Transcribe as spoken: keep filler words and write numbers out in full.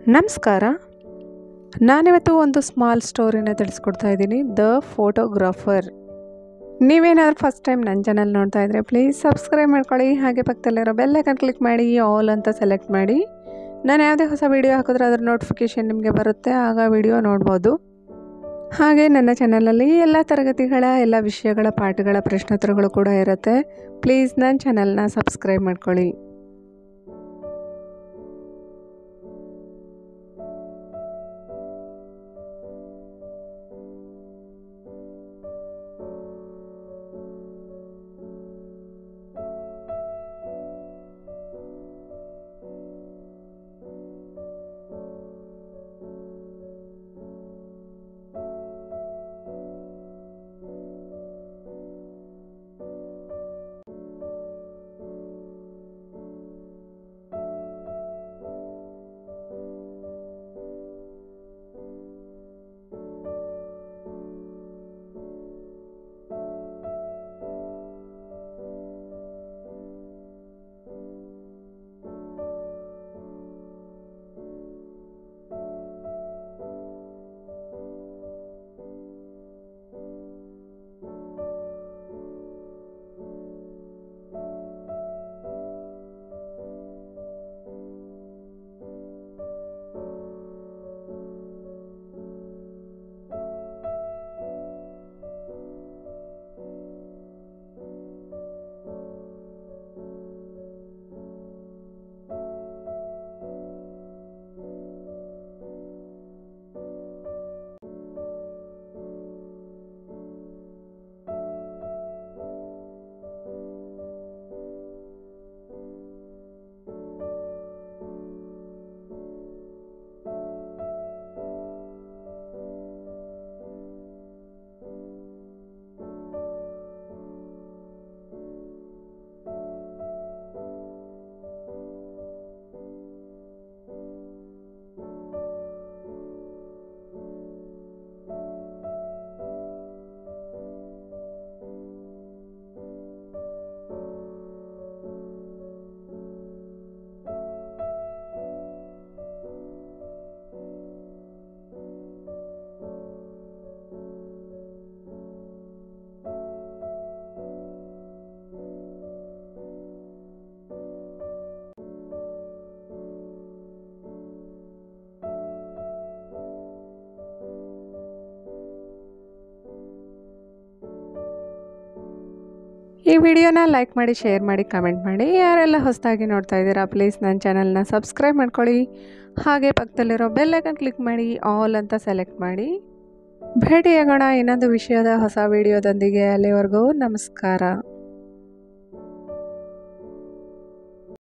ನಮಸ್ಕಾರ. ನಾನಿವತ್ತು ಒಂದು ಸ್ಮಾಲ್ ಸ್ಟೋರಿನ ತಿಳಿಸ್ಕೊಡ್ತಾ ಇದ್ದೀನಿ, ದ ಫೋಟೋಗ್ರಾಫರ್. ನೀವೇನಾದರೂ ಫಸ್ಟ್ ಟೈಮ್ ನನ್ನ ಚಾನಲ್ ನೋಡ್ತಾ ಇದ್ದರೆ ಪ್ಲೀಸ್ ಸಬ್ಸ್ಕ್ರೈಬ್ ಮಾಡ್ಕೊಳ್ಳಿ, ಹಾಗೆ ಪಕ್ಕದಲ್ಲಿರೋ ಬೆಲ್ ಐಕಾನ್ ಕ್ಲಿಕ್ ಮಾಡಿ, ಆಲ್ ಅಂತ ಸೆಲೆಕ್ಟ್ ಮಾಡಿ. ನಾನು ಯಾವುದೇ ಹೊಸ ವೀಡಿಯೋ ಹಾಕಿದ್ರೆ ಅದರ ನೋಟಿಫಿಕೇಷನ್ ನಿಮಗೆ ಬರುತ್ತೆ, ಆಗ ವಿಡಿಯೋ ನೋಡ್ಬೋದು. ಹಾಗೆ ನನ್ನ ಚಾನಲಲ್ಲಿ ಎಲ್ಲ ತರಗತಿಗಳ ಎಲ್ಲ ವಿಷಯಗಳ ಪಾಠಗಳ ಪ್ರಶ್ನೋತ್ತರಗಳು ಕೂಡ ಇರುತ್ತೆ. ಪ್ಲೀಸ್ ನನ್ನ ಚಾನಲ್ನ ಸಬ್ಸ್ಕ್ರೈಬ್ ಮಾಡ್ಕೊಳ್ಳಿ. ಈ ವಿಡಿಯೋನ ಲೈಕ್ ಮಾಡಿ, ಶೇರ್ ಮಾಡಿ, ಕಮೆಂಟ್ ಮಾಡಿ. ಯಾರೆಲ್ಲ ಹೊಸದಾಗಿ ನೋಡ್ತಾ ಇದ್ದೀರಾ ಪ್ಲೀಸ್ ನನ್ನ ಚಾನಲ್ನ ಸಬ್ಸ್ಕ್ರೈಬ್ ಮಾಡ್ಕೊಳ್ಳಿ, ಹಾಗೆ ಪಕ್ಕದಲ್ಲಿರೋ ಬೆಲ್ ಐಕಾನ್ ಕ್ಲಿಕ್ ಮಾಡಿ, ಆಲ್ ಅಂತ ಸೆಲೆಕ್ಟ್ ಮಾಡಿ. ಭೇಟಿಯಾಗೋಣ ಇನ್ನೊಂದು ವಿಷಯದ ಹೊಸ ವಿಡಿಯೋದೊಂದಿಗೆ. ಅಲ್ಲಿವರೆಗೂ ನಮಸ್ಕಾರ.